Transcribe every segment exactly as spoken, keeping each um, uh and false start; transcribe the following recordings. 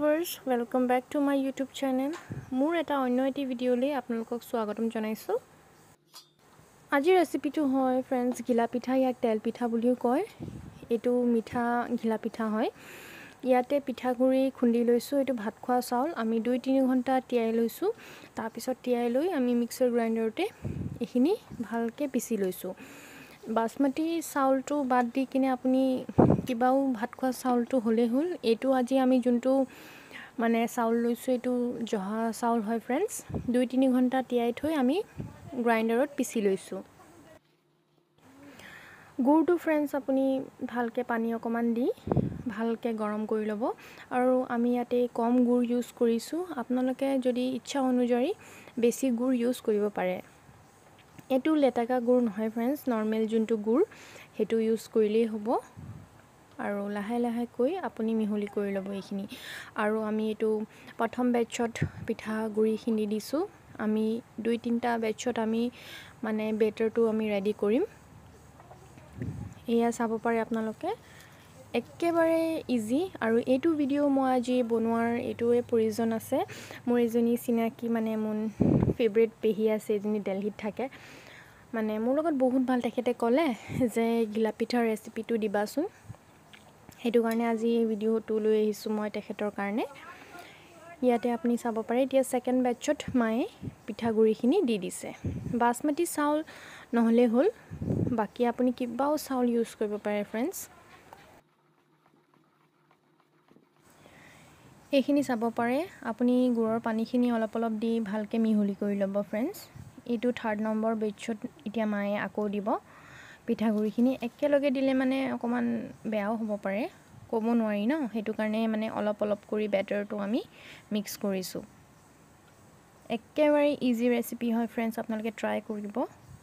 ভিউৱাৰ্স welcome back to my YouTube channel মোৰ এটা অন্য এটি ভিডিওলৈ আপোনালোকক স্বাগতম জনাইছো আজি ৰেচিপিটো হয় फ्रेंड्स ঘিলা পিঠা ইয়াক তেল পিঠা বুলিও কয় এটো মিঠা ঘিলা পিঠা হয় ইয়াতে পিঠাগুৰি খুন্দি লৈছো এটো ভাত খোৱা চাউল আমি দুই তিনি ঘণ্টা তিয়াই লৈছো তাৰ পিছত তিয়াই লৈ আমি মিক্সাৰ গ্ৰাইণ্ডাৰতে এখিনি ভালকে পিছি লৈছো বাসমতি চাউলটো বাদ দি কিনে আপুনি কিবাও ভাত খোৱা চাউলটো হলে হল এটো আজি আমি জুনটো মানে চাউল লৈছো এটো জহা চাউল হয় फ्रेंड्स দুই তিনি ঘণ্টা তিয়াই থৈ আমি গ্ৰাইণ্ডাৰত পিছি লৈছো গুৰটো फ्रेंड्स আপুনি ভালকে পানী অকমান দি ভালকে গৰম কৰি লব আৰু আমি ইয়াতে কম গুৰ ইউজ কৰিছো আপোনালোকে যদি ইচ্ছা অনুযায়ী বেছি গুৰ ইউজ কৰিব পাৰে এটো লেটাকা গুৰ নহয় फ्रेंड्स নরমাল জুনটো গুৰ হেতু ইউজ কৰিলেই হ'ব আৰু লাহে লাহে কৈ আপুনি মিহলি কৰি লব এইখিনি আৰু আমি এটো প্ৰথম বেচত পিঠা গুৰি খিনি দিছো আমি দুই তিনটা বেচত আমি মানে বেটাৰটো আমি ৰেডি কৰিম এয়া চাব পাৰে আপোনালোকে একেবাৰে ইজি আৰু এটো ভিডিও মই আজি বনোৱাৰ এটোৱে প্ৰয়োজন আছে মোৰ এজনী চিনাকি মানে মোৰ ফেভাৰিট পেহি আছে যিনি দিল্লীত থাকে মানে মোৰ লগত বহুত ভাল তেখেতে ক'লে যে ঘিলা পিঠা ৰেচিপিটো দিবাচোন হেতু কাৰণে আজি এই ভিডিওটো লৈ আহিছো মই তেখেতৰ কাৰণে ইয়াতে আপুনি চাব পাৰে এতিয়া সেকেন্ড বেচত মায়ে পিঠাগুৰিখিনি দি দিছে বাসমতি চাউল নহলে হল বাকি আপুনি কিবাও চাউল ইউজ কৰিব পাৰে फ्रेंड्स এইখিনি চাব পাৰে আপুনি গুৰৰ পানীখিনি অলপ অলপ দি ভালকে মিহলি কৰি লব फ्रेंड्स এটো থাৰ্ড নম্বৰ বেচত এতিয়া মায়ে আকৌ দিব পিঠাগুৰিখিনি একেলগে দিলে মানে অকমান বেয়াও হ'ব পাৰে কব নোৱাৰি ন হেতু কাৰণে মানে অলপ অলপ কৰি বেটাৰটো আমি মিক্স কৰিছো একেবাৰে ইজি ৰেচিপি হয় फ्रेंड्स আপোনালোকে ট্ৰাই কৰিব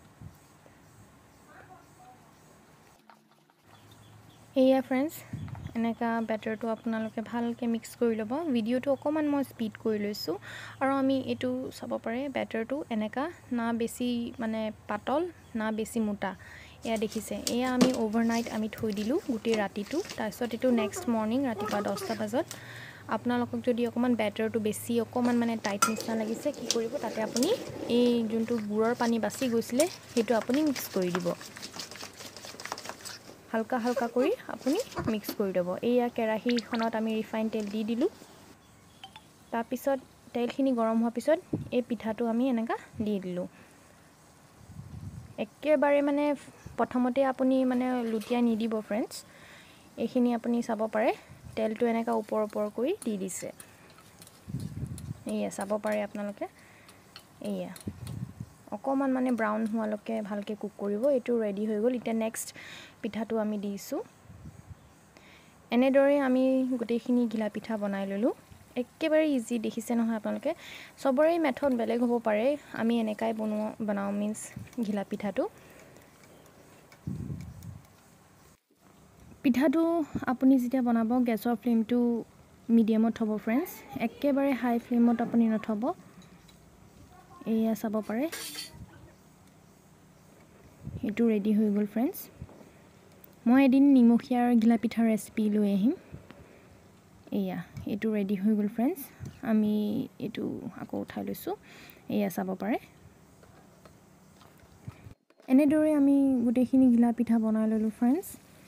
এয়া फ्रेंड्स এনেকা বেটাৰটো আপোনালোকে ভালকে মিক্স কৰি লব ভিডিওটো অকমান মই স্পিড কৰি লৈছো আৰু আমি এটো চাব পাৰে বেটাৰটো এনেকা না বেছি মানে পাতল না বেছি মোটা এয়া দেখিছে এয়া আমি ওভাৰনাইট আমি থৈ দিলু গুটি ৰাতিটো তাৰছত এটো নেক্সট মৰ্নিং ৰাতিপুৱা দহটা বজাত আপোনালোকক যদি অকমান বেটাৰটো বেছি অকমান মানে টাইট নিচিনা লাগিছে কি কৰিব তাতে আপুনি এই জুনটো গুৰৰ পানী বাছি গৈছিলে হেতু আপুনি মিক্স কৰি দিব হালকা হালকা কৰি আপুনি মিক্স কৰি দিব এয়া কেৰাহীখনত আমি ৰিফাইন তেল দি দিলু তাৰ পিছত তেলখিনি গৰম হোৱাৰ পিছত এই পিঠাটো আমি এনেকা দি দিলু একেবাৰে মানে প্ৰথমতে আপুনি মানে লুটিয়া নি দিব फ्रेंड्स এইখিনি আপুনি চাব পাৰে তেলটো এনেকা ওপৰ ওপৰ কৰি দি দিছে এয়া চাব পাৰে আপোনালোকে এয়া অকমান মানে ব্ৰাউন হোৱালৈকে ভালকে কুক কৰিব এটো ৰেডি হৈ গল এতিয়া নেক্সট পিঠাটো আমি দিছো এনেদৰে আমি গোটেইখিনি ঘিলা পিঠা বনাই ললো একেবাৰে ইজি দেখিছে নহয় আপোনালোকে সবৰে মেথড বেলেগ হ'ব পাৰে আমি এনেকাই বনোৱা বনাও মিন্স ঘিলা পিঠাটো পিঠাটো আপুনি যেতিয়া বনাব গেছৰ ফ্লেমটো মিডিয়ামত থব फ्रेंड्स একেবাৰে হাই ফ্লেমত আপুনি নথব এয়া চাব পাৰে এটো ৰেডি হৈ গল फ्रेंड्स মই এদিন নিমখিয়াৰ ঘিলা পিঠা ৰেচিপি লৈ আহিম এয়া এটো ৰেডি হৈ গল फ्रेंड्स আমি এটো আকৌ উঠাই লৈছো এয়া চাব পাৰে এনেদৰে আমি গোটেইখিনি ঘিলা পিঠা বনাই ললো फ्रेंड्स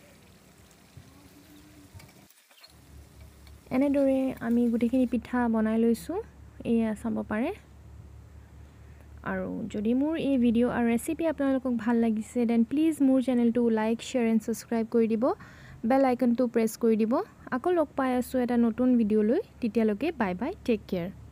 এনেদৰে আমি গোটেইখিনি পিঠা বনাই লৈছো এয়া চাব পাৰে আৰু যদি মোৰ এই ভিডিও আৰু ৰেচিপি আপোনালোকক ভাল লাগিছে দেন প্লিজ মোৰ চেনেলটো লাইক শেয়াৰ এণ্ড সাবস্ক্ৰাইব কৰি দিব বেল আইকনটো প্ৰেছ কৰি দিব আকৌ লগ পাই আছো এটা নতুন ভিডিও লৈ তেতিয়ালৈকে বাই বাই টেক কেয়াৰ